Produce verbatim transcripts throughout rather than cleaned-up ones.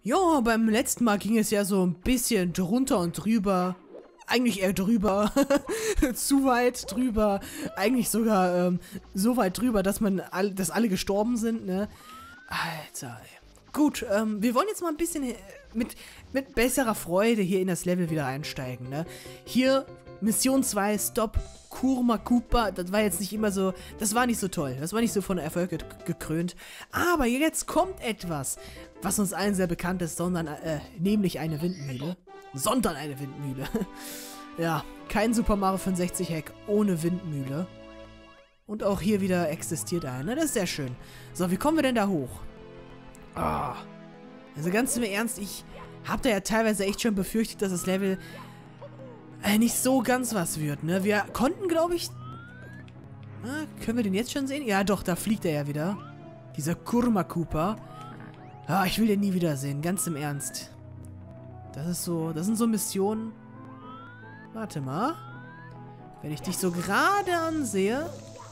Ja, beim letzten Mal ging es ja so ein bisschen drunter und drüber. Eigentlich eher drüber. Zu weit drüber. Eigentlich sogar ähm, so weit drüber, dass man all, dass alle gestorben sind, ne? Alter, ey. Gut, ähm, wir wollen jetzt mal ein bisschen mit, mit besserer Freude hier in das Level wieder einsteigen, ne? Hier, Mission zwei, Stop Kurma Koopa, das war jetzt nicht immer so, das war nicht so toll, das war nicht so von Erfolg ge gekrönt. Aber jetzt kommt etwas, was uns allen sehr bekannt ist, sondern, äh, nämlich eine Windmühle. Sondern eine Windmühle. Ja, kein Super Mario fünfundsechzig Hack ohne Windmühle. Und auch hier wieder existiert eine, das ist sehr schön. So, wie kommen wir denn da hoch? Ah, also ganz im Ernst, ich hab da ja teilweise echt schon befürchtet, dass das Level äh, nicht so ganz was wird, ne? Wir konnten, glaube ich... Na, können wir den jetzt schon sehen? Ja, doch, da fliegt er ja wieder. Dieser Kurma Koopa. Ah, ich will den nie wiedersehen, ganz im Ernst. Das ist so... Das sind so Missionen... Warte mal. Wenn ich dich so gerade ansehe...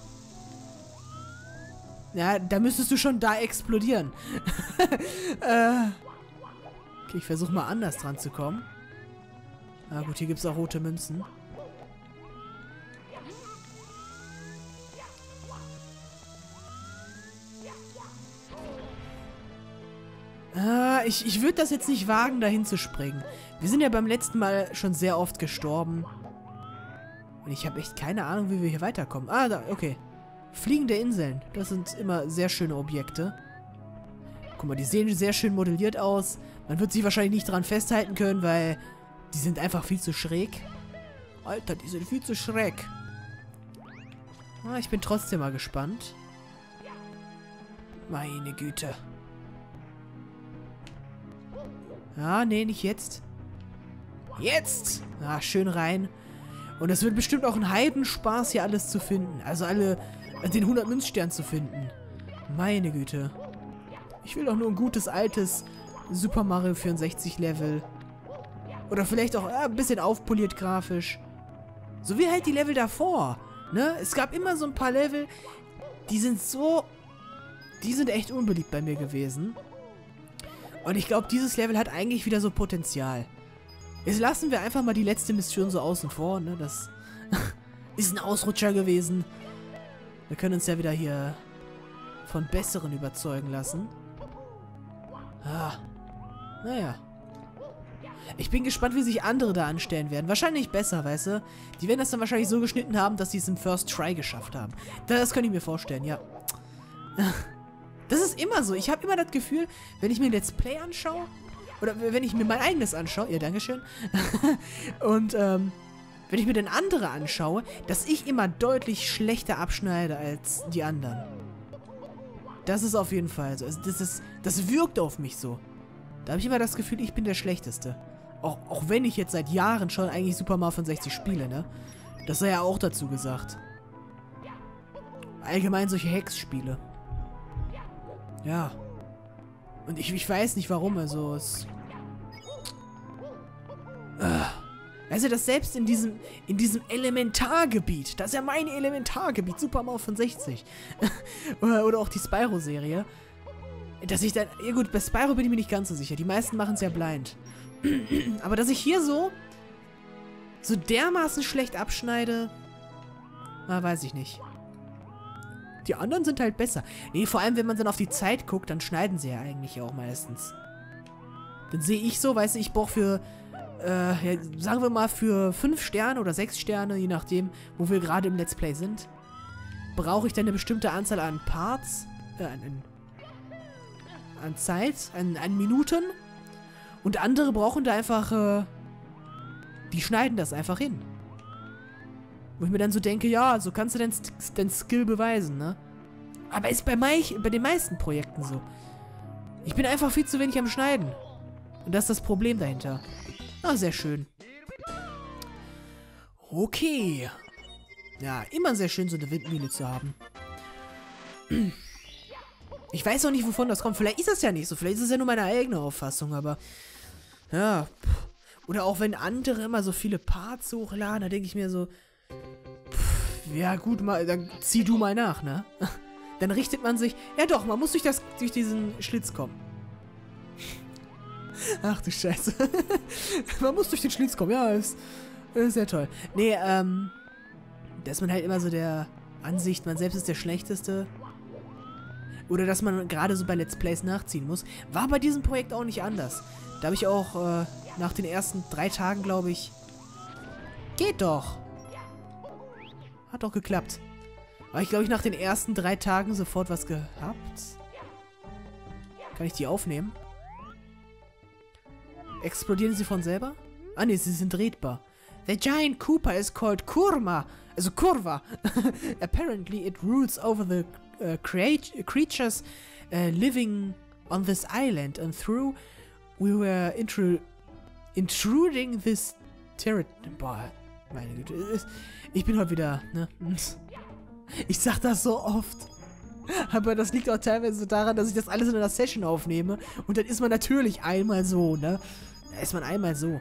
Ja, da müsstest du schon da explodieren. äh... Okay, ich versuche mal anders dran zu kommen. Na gut, hier gibt es auch rote Münzen. Äh, ich ich würde das jetzt nicht wagen, dahin zu springen. Wir sind ja beim letzten Mal schon sehr oft gestorben. Und ich habe echt keine Ahnung, wie wir hier weiterkommen. Ah, da, okay. Fliegende Inseln. Das sind immer sehr schöne Objekte. Guck mal, die sehen sehr schön modelliert aus. Man wird sich wahrscheinlich nicht dran festhalten können, weil die sind einfach viel zu schräg. Alter, die sind viel zu schräg. Ah, ich bin trotzdem mal gespannt. Meine Güte. Ah, nee, nicht jetzt. Jetzt! Ah, schön rein. Und es wird bestimmt auch ein Heidenspaß, hier alles zu finden. Also alle, den hundert Münzstern zu finden. Meine Güte. Ich will doch nur ein gutes, altes Super Mario vierundsechzig Level. Oder vielleicht auch äh, ein bisschen aufpoliert grafisch. So wie halt die Level davor. Ne? Es gab immer so ein paar Level, die sind so... Die sind echt unbeliebt bei mir gewesen. Und ich glaube, dieses Level hat eigentlich wieder so Potenzial. Jetzt lassen wir einfach mal die letzte Mission so außen vor, ne? Das ist ein Ausrutscher gewesen. Wir können uns ja wieder hier von Besseren überzeugen lassen. Ah. Naja. Ich bin gespannt, wie sich andere da anstellen werden. Wahrscheinlich besser, weißt du? Die werden das dann wahrscheinlich so geschnitten haben, dass sie es im First Try geschafft haben. Das könnte ich mir vorstellen, ja. Das ist immer so. Ich habe immer das Gefühl, wenn ich mir ein Let's Play anschaue, oder wenn ich mir mein eigenes anschaue, ja, dankeschön, und ähm, wenn ich mir dann andere anschaue, dass ich immer deutlich schlechter abschneide als die anderen. Das ist auf jeden Fall so. Also das, ist, das wirkt auf mich so. Da habe ich immer das Gefühl, ich bin der Schlechteste. Auch, auch wenn ich jetzt seit Jahren schon eigentlich Super Mario fünfundsechzig spiele, ne? Das sei ja auch dazu gesagt. Allgemein solche Hacks-Spiele. Ja. Und ich, ich weiß nicht warum, also es... Äh, also das selbst in diesem, in diesem Elementargebiet, das ist ja mein Elementargebiet, Super Mario fünfundsechzig. oder, oder auch die Spyro-Serie. Dass ich dann, ja gut, bei Spyro bin ich mir nicht ganz so sicher, die meisten machen es ja blind. Aber dass ich hier so, so dermaßen schlecht abschneide, na, weiß ich nicht. Die anderen sind halt besser. Nee, vor allem, wenn man dann auf die Zeit guckt, dann schneiden sie ja eigentlich auch meistens. Dann sehe ich so, weißt du, ich brauche für, äh, ja, sagen wir mal für fünf Sterne oder sechs Sterne, je nachdem, wo wir gerade im Let's Play sind, brauche ich dann eine bestimmte Anzahl an Parts, äh, an, an Zeit, an, an Minuten. Und andere brauchen da einfach, äh, die schneiden das einfach hin. Wo ich mir dann so denke, ja, so kannst du deinen dein Skill beweisen, ne? Aber ist bei, mei bei den meisten Projekten so. Ich bin einfach viel zu wenig am Schneiden. Und das ist das Problem dahinter. Ah, sehr schön. Okay. Ja, immer sehr schön, so eine Windmühle zu haben. Ich weiß auch nicht, wovon das kommt. Vielleicht ist das ja nicht so. Vielleicht ist es ja nur meine eigene Auffassung, aber... Ja. Oder auch wenn andere immer so viele Parts hochladen, da denke ich mir so... Ja gut, mal, dann zieh du mal nach, ne? Dann richtet man sich... Ja doch, man muss durch, das, durch diesen Schlitz kommen. Ach du Scheiße. Man muss durch den Schlitz kommen. Ja, ist, ist sehr toll. Nee, ähm... Da ist man halt immer so der Ansicht, man selbst ist der Schlechteste. Oder dass man gerade so bei Let's Plays nachziehen muss. War bei diesem Projekt auch nicht anders. Da habe ich auch äh, nach den ersten drei Tagen, glaube ich... Geht doch! Hat doch geklappt. Aber ich glaube, ich nach den ersten drei Tagen sofort was gehabt. Kann ich die aufnehmen? Explodieren sie von selber? Ah ne, sie sind redbar. The giant Koopa is called Kurma. Also Kurva. Apparently it rules over the uh, creatures uh, living on this island. And through we were intru intruding this territory. Boah, meine Güte. Ich bin heute wieder, ne? Ich sag das so oft. Aber das liegt auch teilweise daran, dass ich das alles in einer Session aufnehme. Und dann ist man natürlich einmal so, ne? Da ist man einmal so.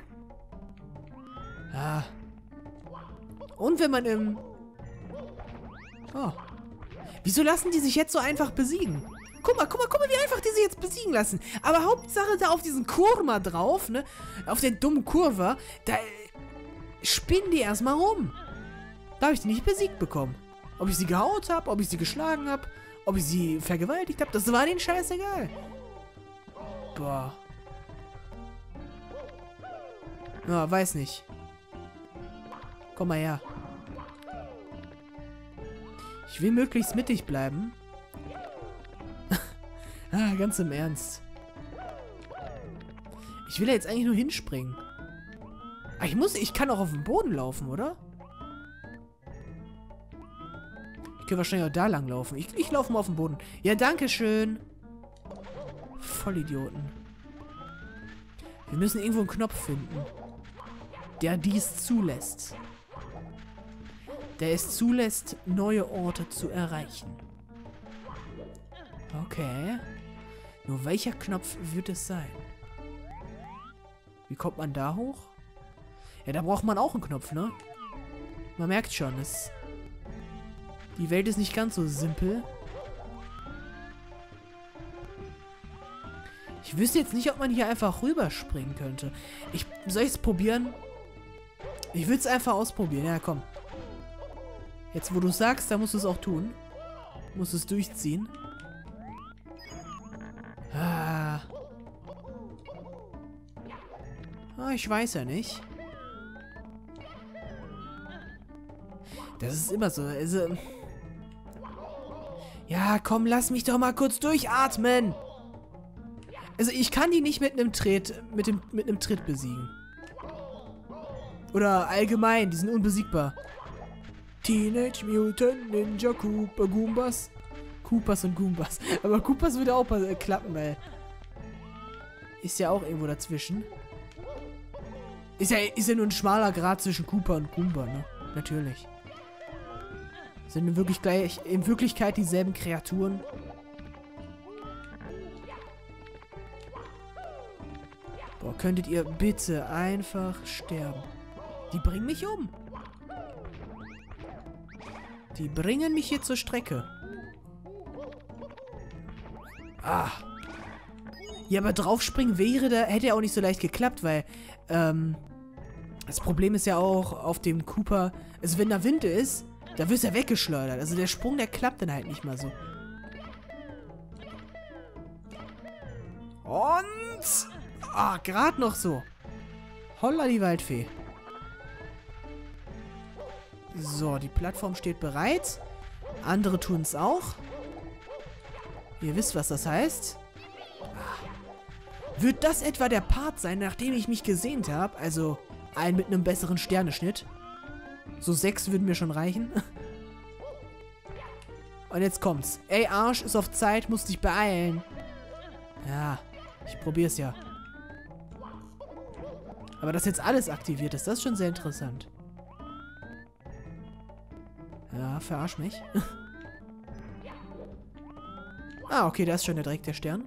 Ah. Und wenn man im... Oh. Wieso lassen die sich jetzt so einfach besiegen? Guck mal, guck mal, guck mal, wie einfach die sich jetzt besiegen lassen. Aber Hauptsache da auf diesen Kurma drauf, ne? Auf den dummen Kurva, da spinnen die erstmal rum. Da habe ich die nicht besiegt bekommen. Ob ich sie gehaut habe, ob ich sie geschlagen habe, ob ich sie vergewaltigt habe, das war denen scheißegal. Boah. Ja, weiß nicht. Komm mal her. Ich will möglichst mittig bleiben. Ah, ganz im Ernst. Ich will ja jetzt eigentlich nur hinspringen. Ah, ich muss, ich kann auch auf dem Boden laufen, oder? Ich kann wahrscheinlich auch da lang laufen. Ich, ich laufe mal auf dem Boden. Ja, danke schön. Vollidioten. Wir müssen irgendwo einen Knopf finden, der dies zulässt. Der es zulässt, neue Orte zu erreichen. Okay. Nur welcher Knopf wird es sein? Wie kommt man da hoch? Ja, da braucht man auch einen Knopf, ne? Man merkt schon, es... Die Welt ist nicht ganz so simpel. Ich wüsste jetzt nicht, ob man hier einfach rüberspringen könnte. Ich, soll ich es probieren? Ich will es einfach ausprobieren. Ja, komm. Jetzt, wo du sagst, da musst du es auch tun. Musst es durchziehen. Ah. Ah, ich weiß ja nicht. Das ist immer so. Also... Ja, komm, lass mich doch mal kurz durchatmen. Also ich kann die nicht mit einem Tritt, mit dem, mit einem Tritt besiegen. Oder allgemein, die sind unbesiegbar. Teenage Mutant Ninja Koopa Goombas. Koopas und Goombas. Aber Koopas würde auch äh, klappen, weil... Ist ja auch irgendwo dazwischen. Ist ja, ist ja nur ein schmaler Grad zwischen Koopa und Goomba, ne? Natürlich. Sind in, wirklich gleich, in Wirklichkeit dieselben Kreaturen. Boah, könntet ihr bitte einfach sterben. Die bringen mich um. Die bringen mich hier zur Strecke. Ah. Ja, aber draufspringen wäre da, hätte ja auch nicht so leicht geklappt, weil, ähm, das Problem ist ja auch auf dem Koopa, also wenn da Wind ist, da wirst du ja weggeschleudert. Also der Sprung, der klappt dann halt nicht mal so. Und... Ah, gerade noch so. Holla die Waldfee. So, die Plattform steht bereit. Andere tun es auch. Ihr wisst, was das heißt. Wird das etwa der Part sein, nachdem ich mich gesehnt habe? Also, ein mit einem besseren Sterneschnitt. So sechs würden mir schon reichen. Und jetzt kommt's. Ey, Arsch, ist auf Zeit, musst dich beeilen. Ja, ich probier's ja. Aber dass jetzt alles aktiviert ist, das ist schon sehr interessant. Ja, verarsch mich. Ah, okay, da ist schon direkt der Stern.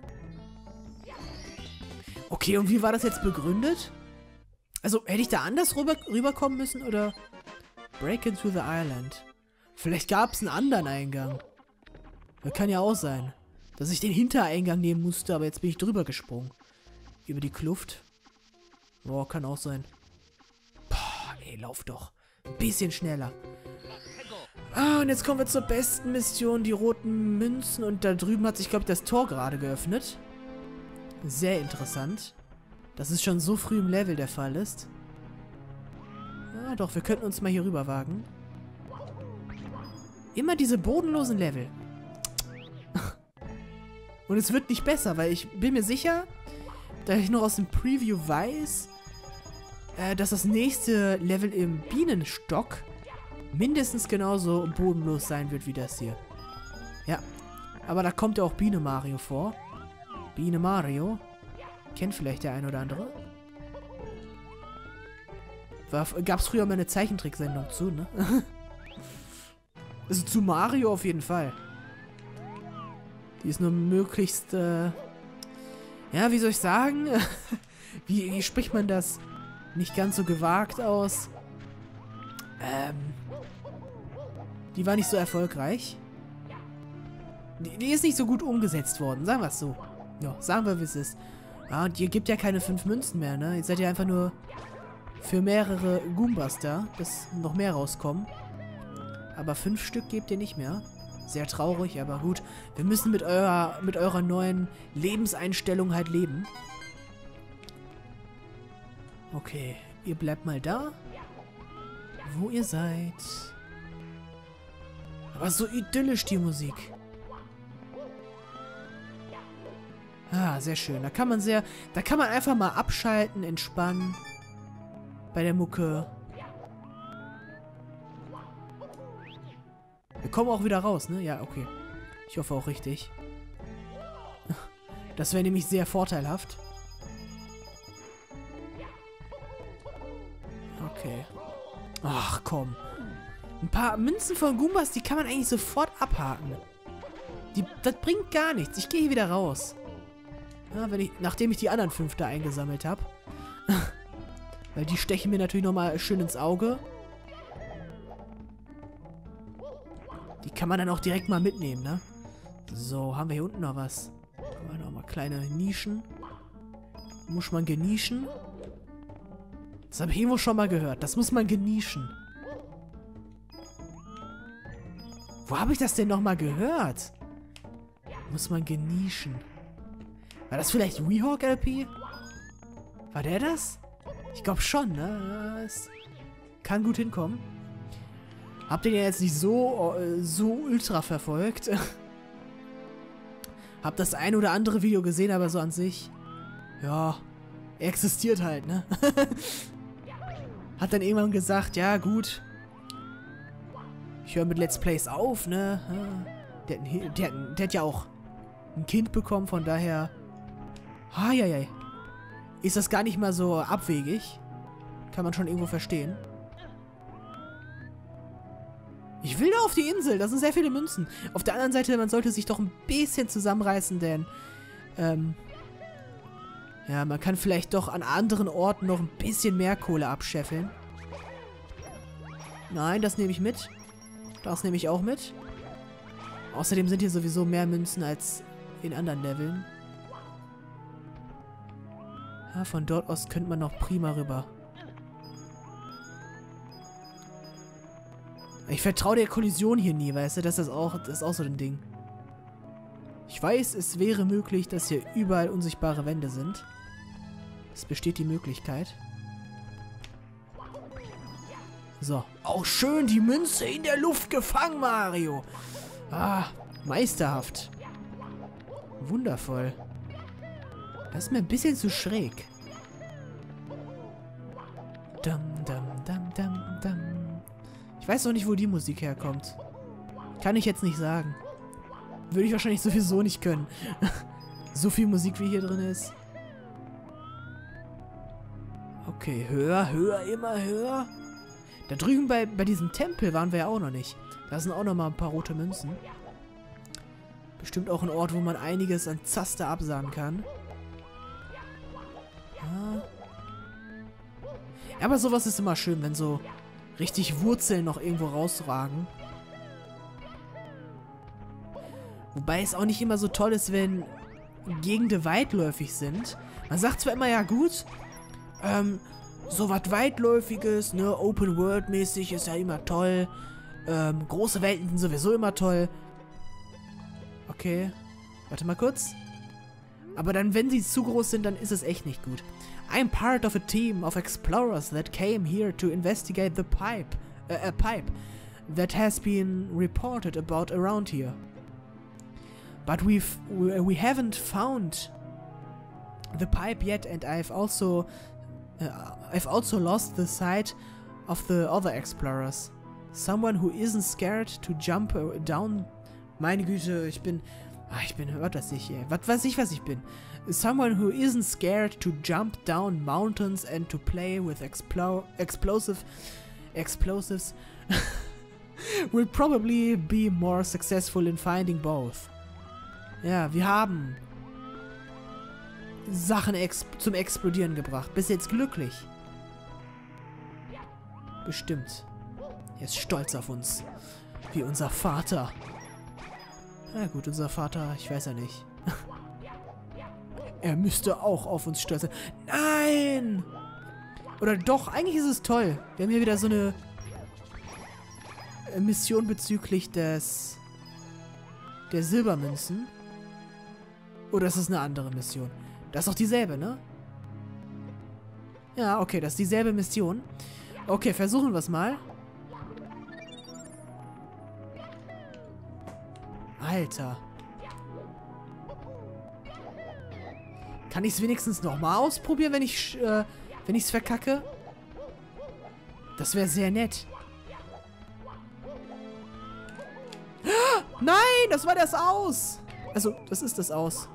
Okay, und wie war das jetzt begründet? Also, hätte ich da anders rüber, rüberkommen müssen, oder? Break into the island. Vielleicht gab es einen anderen Eingang. Das kann ja auch sein. Dass ich den Hintereingang nehmen musste, aber jetzt bin ich drüber gesprungen. Über die Kluft. Boah, kann auch sein. Boah, ey, lauf doch. Ein bisschen schneller. Ah, und jetzt kommen wir zur besten Mission, die roten Münzen. Und da drüben hat sich, glaube ich, das Tor gerade geöffnet. Sehr interessant. Dass es schon so früh im Level der Fall ist. Ah, doch, wir könnten uns mal hier rüber wagen. Immer diese bodenlosen Level. Und es wird nicht besser, weil ich bin mir sicher, da ich noch aus dem Preview weiß, äh, dass das nächste Level im Bienenstock mindestens genauso bodenlos sein wird wie das hier. Ja, aber da kommt ja auch Biene Mario vor. Biene Mario. Kennt vielleicht der ein oder andere. Gab es früher mal eine Zeichentricksendung zu, ne? Also zu Mario auf jeden Fall. Die ist nur möglichst, äh, ja, wie soll ich sagen? wie, wie spricht man das nicht ganz so gewagt aus? Ähm, die war nicht so erfolgreich. Die, die ist nicht so gut umgesetzt worden, sagen wir es so. Ja, sagen wir, wie es ist. Ah, und ihr gebt ja keine fünf Münzen mehr, ne? Ihr seid ja einfach nur für mehrere Goombas da, dass noch mehr rauskommen. Aber fünf Stück gebt ihr nicht mehr. Sehr traurig, aber gut. Wir müssen mit eurer, mit eurer neuen Lebenseinstellung halt leben. Okay, ihr bleibt mal da, wo ihr seid. Aber so idyllisch die Musik. Ah, sehr schön. Da kann man sehr, da kann man einfach mal abschalten, entspannen. Bei der Mucke. Wir kommen auch wieder raus, ne? Ja, okay. Ich hoffe auch richtig. Das wäre nämlich sehr vorteilhaft. Okay. Ach, komm. Ein paar Münzen von Goombas, die kann man eigentlich sofort abhaken. Die, das bringt gar nichts. Ich gehe hier wieder raus. Ja, wenn ich, nachdem ich die anderen fünf da eingesammelt habe. Weil die stechen mir natürlich nochmal schön ins Auge. Die kann man dann auch direkt mal mitnehmen, ne? So, haben wir hier unten noch was? Guck mal, nochmal kleine Nischen. Muss man genieschen. Das habe ich irgendwo schon mal gehört. Das muss man genieschen. Wo habe ich das denn nochmal gehört? Muss man genieschen. War das vielleicht Weehawk L P? War der das? Ich glaube schon, ne? Das kann gut hinkommen. Habt ihr den jetzt nicht so, so ultra verfolgt? Hab das ein oder andere Video gesehen, aber so an sich, ja, er existiert halt, ne? Hat dann irgendwann gesagt, ja gut, ich höre mit Let's Plays auf, ne? Der, der, der hat ja auch ein Kind bekommen, von daher, ah, ja, ja, ist das gar nicht mal so abwegig. Kann man schon irgendwo verstehen. Ich will da auf die Insel. Das sind sehr viele Münzen. Auf der anderen Seite, man sollte sich doch ein bisschen zusammenreißen, denn ähm, ja, man kann vielleicht doch an anderen Orten noch ein bisschen mehr Kohle abscheffeln. Nein, das nehme ich mit. Das nehme ich auch mit. Außerdem sind hier sowieso mehr Münzen als in anderen Leveln. Ja, von dort aus könnte man noch prima rüber. Ich vertraue der Kollision hier nie, weißt du? Das ist auch, das ist auch so ein Ding. Ich weiß, es wäre möglich, dass hier überall unsichtbare Wände sind. Es besteht die Möglichkeit. So. Auch schön die Münze in der Luft gefangen, Mario. Ah, meisterhaft. Wundervoll. Das ist mir ein bisschen zu schräg. Dum, dum, dum, dum, dum. Ich weiß noch nicht, wo die Musik herkommt. Kann ich jetzt nicht sagen. Würde ich wahrscheinlich sowieso nicht können. So viel Musik, wie hier drin ist. Okay, höher, höher, immer höher. Da drüben bei, bei diesem Tempel waren wir ja auch noch nicht. Da sind auch noch mal ein paar rote Münzen. Bestimmt auch ein Ort, wo man einiges an Zaster absahen kann. Ja. Aber sowas ist immer schön, wenn so richtig Wurzeln noch irgendwo rausragen. Wobei es auch nicht immer so toll ist, wenn Gegenden weitläufig sind. Man sagt zwar immer, ja gut, ähm, so was Weitläufiges, ne, Open-World-mäßig ist ja immer toll. Ähm, große Welten sind sowieso immer toll. Okay, warte mal kurz. Aber dann, wenn sie zu groß sind, dann ist es echt nicht gut. I'm part of a team of explorers that came here to investigate the pipe, uh, a pipe that has been reported about around here. But we've, we, we haven't found the pipe yet, and I've also, uh, I've also lost the sight of the other explorers. Someone who isn't scared to jump down. Meine Güte, ich bin, ach, ich bin, was weiß ich, ey. Was weiß ich, was ich bin. Someone who isn't scared to jump down mountains and to play with explo explosive, explosives will probably be more successful in finding both. Ja, wir haben Sachen ex zum Explodieren gebracht. Bis jetzt glücklich. Bestimmt. Er ist stolz auf uns. Wie unser Vater. Na gut, unser Vater, ich weiß ja nicht. Er müsste auch auf uns stolz sein. Nein! Oder doch, eigentlich ist es toll. Wir haben hier wieder so eine Mission bezüglich des der Silbermünzen. Oder ist es eine andere Mission? Das ist doch dieselbe, ne? Ja, okay, das ist dieselbe Mission. Okay, versuchen wir es mal. Alter. Kann ich es wenigstens nochmal ausprobieren, wenn ich äh, wenn ich es verkacke? Das wäre sehr nett. Nein, das war das Aus. Also, das ist das Aus.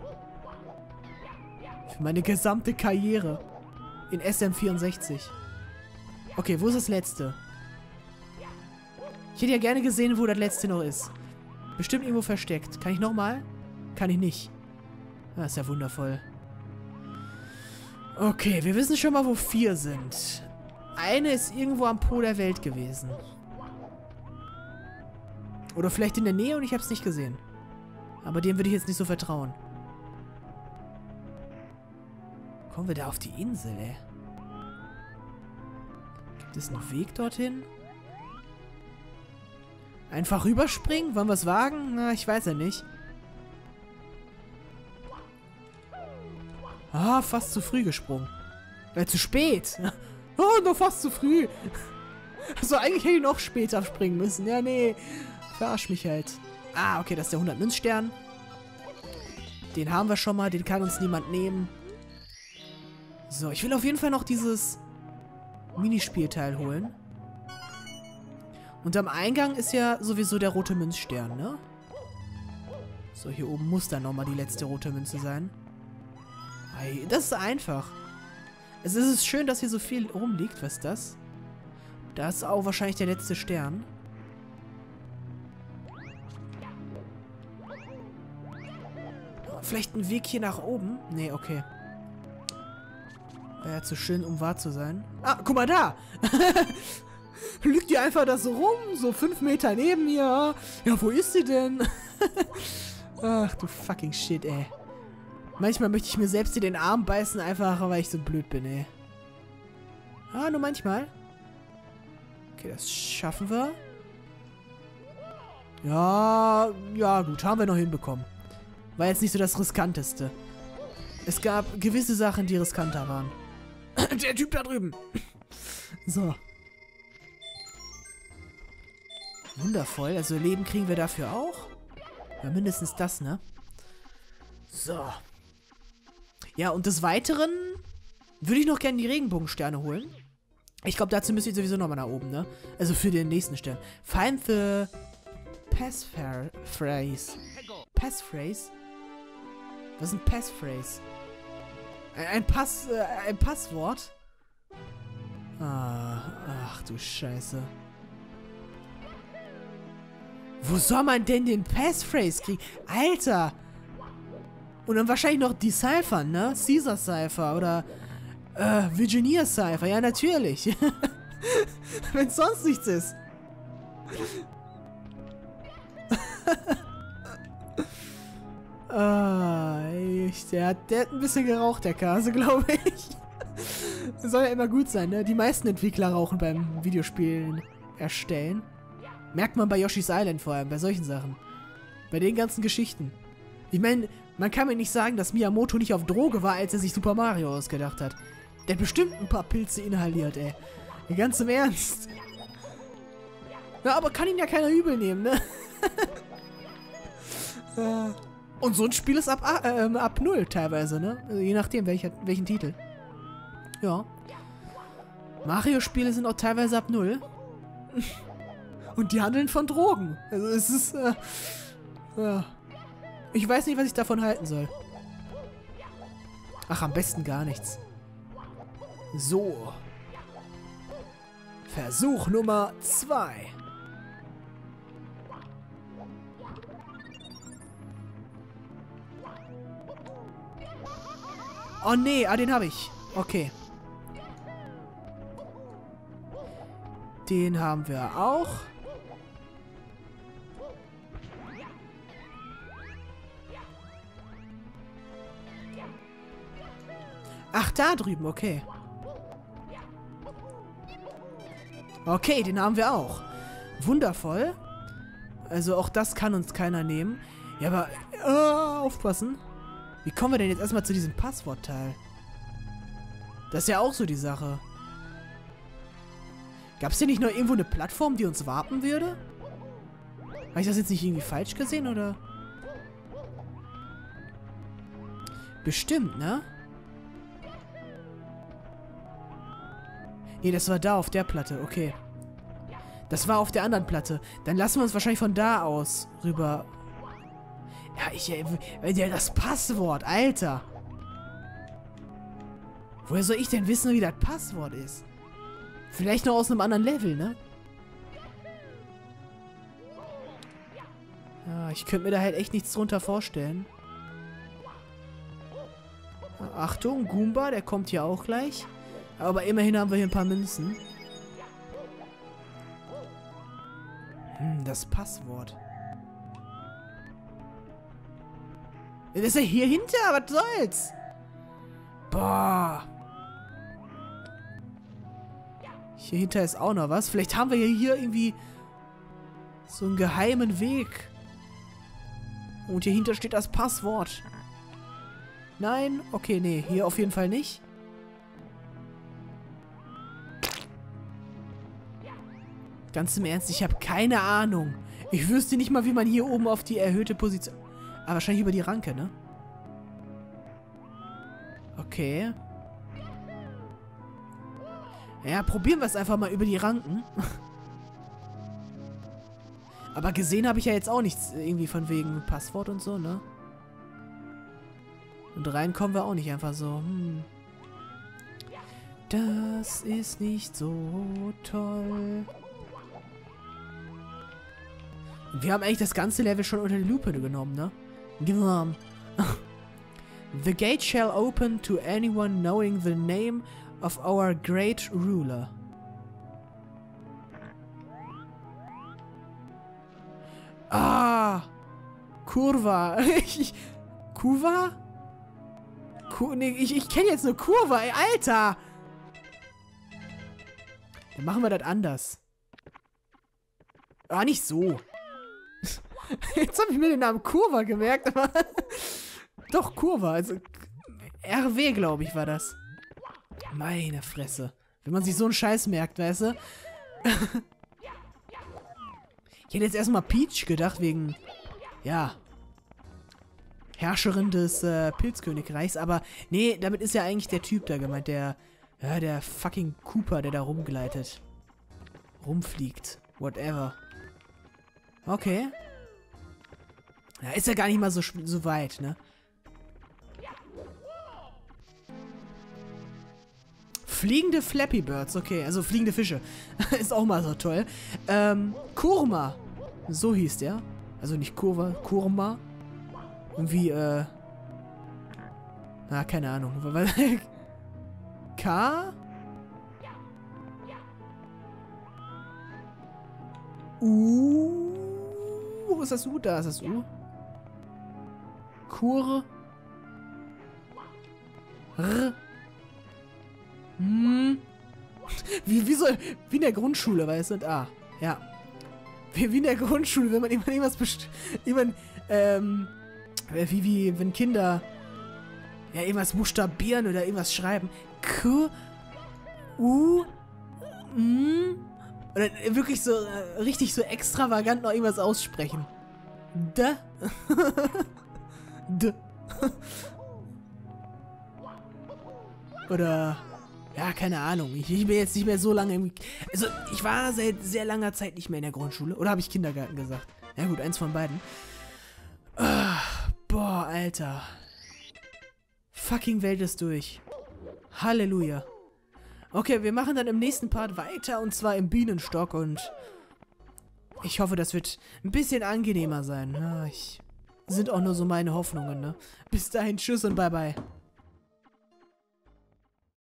Für meine gesamte Karriere. In S M vierundsechzig. Okay, wo ist das letzte? Ich hätte ja gerne gesehen, wo das letzte noch ist. Bestimmt irgendwo versteckt. Kann ich nochmal? Kann ich nicht. Das ist ja wundervoll. Okay, wir wissen schon mal, wo vier sind. Eine ist irgendwo am Po der Welt gewesen. Oder vielleicht in der Nähe und ich habe es nicht gesehen. Aber dem würde ich jetzt nicht so vertrauen. Kommen wir da auf die Insel, ey? Gibt es einen Weg dorthin? Einfach rüberspringen? Wollen wir es wagen? Na, ich weiß ja nicht. Ah, fast zu früh gesprungen. Äh, zu spät. Oh, noch fast zu früh. Also eigentlich hätte ich noch später springen müssen. Ja, nee. Verarsch mich halt. Ah, okay, das ist der hundert Münzstern. Den haben wir schon mal. Den kann uns niemand nehmen. So, ich will auf jeden Fall noch dieses Minispielteil holen. Und am Eingang ist ja sowieso der rote Münzstern, ne? So, hier oben muss dann nochmal die letzte rote Münze sein. Ei, das ist einfach. Es ist schön, dass hier so viel rumliegt. Was ist das? Das ist auch wahrscheinlich der letzte Stern. Vielleicht ein Weg hier nach oben? Nee, okay. Wäre ja zu schön, um wahr zu sein. Ah, guck mal da! Liegt die einfach da so rum, so fünf Meter neben mir. Ja, wo ist sie denn? Ach, du fucking shit, ey. Manchmal möchte ich mir selbst in den Arm beißen, einfach weil ich so blöd bin, ey. Ah, nur manchmal. Okay, das schaffen wir. Ja, ja gut, haben wir noch hinbekommen. War jetzt nicht so das Riskanteste. Es gab gewisse Sachen, die riskanter waren. Der Typ da drüben. So. Wundervoll. Also Leben kriegen wir dafür auch. Ja, mindestens das, ne? So. Ja, und des Weiteren würde ich noch gerne die Regenbogensterne holen. Ich glaube, dazu müsste ich sowieso nochmal nach oben, ne? Also für den nächsten Stern. Find the Passphrase. Passphrase? Was ist ein Passphrase? Ein, ein Pass, äh, ein Passwort? Ah, ach du Scheiße. Wo soll man denn den Passphrase kriegen? Alter! Und dann wahrscheinlich noch die Cypher, ne? Caesar Cypher oder äh, Virginia Cypher. Ja, natürlich. Wenn es sonst nichts ist. Ah, ich, der, hat, der hat ein bisschen geraucht, der Kase, glaube ich. Das soll ja immer gut sein, ne? Die meisten Entwickler rauchen beim Videospielen erstellen. Merkt man bei Yoshi's Island vor allem, bei solchen Sachen. Bei den ganzen Geschichten. Ich meine, man kann mir nicht sagen, dass Miyamoto nicht auf Droge war, als er sich Super Mario ausgedacht hat. Der hat bestimmt ein paar Pilze inhaliert, ey. Ganz im Ernst. Ja, aber kann ihn ja keiner übel nehmen, ne? Und so ein Spiel ist ab, äh, ab null teilweise, ne? Also je nachdem, welcher, welchen Titel. Ja. Mario-Spiele sind auch teilweise ab null. Und die handeln von Drogen. Also es ist, äh, ja. Ich weiß nicht, was ich davon halten soll. Ach, am besten gar nichts. So. Versuch Nummer zwei. Oh nee, ah, den habe ich. Okay. Den haben wir auch. Ach, da drüben, okay. Okay, den haben wir auch. Wundervoll. Also auch das kann uns keiner nehmen. Ja, aber... Oh, aufpassen. Wie kommen wir denn jetzt erstmal zu diesem Passwortteil? Das ist ja auch so die Sache. Gab es hier nicht noch irgendwo eine Plattform, die uns warten würde? Habe ich das jetzt nicht irgendwie falsch gesehen, oder? Bestimmt, ne? Nee, das war da auf der Platte, okay. Das war auf der anderen Platte. Dann lassen wir uns wahrscheinlich von da aus rüber... Ja, ich... Ja, das Passwort, Alter. Woher soll ich denn wissen, wie das Passwort ist? Vielleicht noch aus einem anderen Level, ne? Ja, ich könnte mir da halt echt nichts drunter vorstellen. Achtung, Goomba, der kommt hier auch gleich. Aber immerhin haben wir hier ein paar Münzen. Hm, das Passwort. Das ist ja hier hinter, was soll's? Boah. Hier hinter ist auch noch was. Vielleicht haben wir hier irgendwie so einen geheimen Weg. Und hier hinter steht das Passwort. Nein? Okay, nee. Hier auf jeden Fall nicht. Ganz im Ernst, ich habe keine Ahnung. Ich wüsste nicht mal, wie man hier oben auf die erhöhte Position... Aber wahrscheinlich über die Ranke, ne? Okay. Ja, probieren wir es einfach mal über die Ranken. Aber gesehen habe ich ja jetzt auch nichts irgendwie von wegen Passwort und so, ne? Und reinkommen wir auch nicht einfach so. Hm. Das ist nicht so toll. Und wir haben eigentlich das ganze Level schon unter die Lupe genommen, ne? Genommen. The gate shall open to anyone knowing the name of our great ruler. Ah! Kurva. Kuva? Ku nee, ich, ich kenne jetzt nur Kurva, ey, Alter! Dann machen wir das anders. Ah, nicht so. Jetzt habe ich mir den Namen Kurva gemerkt, aber... Doch, Kurva, also... R W, glaube ich, war das. Meine Fresse. Wenn man sich so einen Scheiß merkt, weißt du? Ich hätte jetzt erstmal Peach gedacht, wegen... Ja... Herrscherin des äh, Pilzkönigreichs, aber... Nee, damit ist ja eigentlich der Typ da gemeint, der... Ja, der fucking Cooper, der da rumgleitet. Rumfliegt. Whatever. Okay. Ja, ist ja gar nicht mal so, so weit, ne? Fliegende Flappy Birds, okay, also fliegende Fische. Ist auch mal so toll. Ähm, Kurma. So hieß der. Also nicht Kurva, Kurma. Irgendwie, äh... Na, keine Ahnung. K? U? Wo ist das U? Da ist das U. Kur. R. Hm. Wie, wie, so, wie in der Grundschule, weißt du? Und A. Ja. Wie, wie in der Grundschule, wenn man irgendwas best... Irgendwann, ähm... Wie, wie, wenn Kinder... Ja, irgendwas buchstabieren oder irgendwas schreiben. Q... U... M... Oder wirklich so, äh, richtig so extravagant noch irgendwas aussprechen. D. D. Oder... Ja, keine Ahnung. Ich, ich bin jetzt nicht mehr so lange im... Also, ich war seit sehr langer Zeit nicht mehr in der Grundschule. Oder habe ich Kindergarten gesagt? Ja gut, eins von beiden. Ah, boah, Alter. Fucking Welt ist durch. Halleluja. Okay, wir machen dann im nächsten Part weiter. Und zwar im Bienenstock. Und ich hoffe, das wird ein bisschen angenehmer sein. Ja, ich, sind auch nur so meine Hoffnungen, ne? Bis dahin, tschüss und bye bye.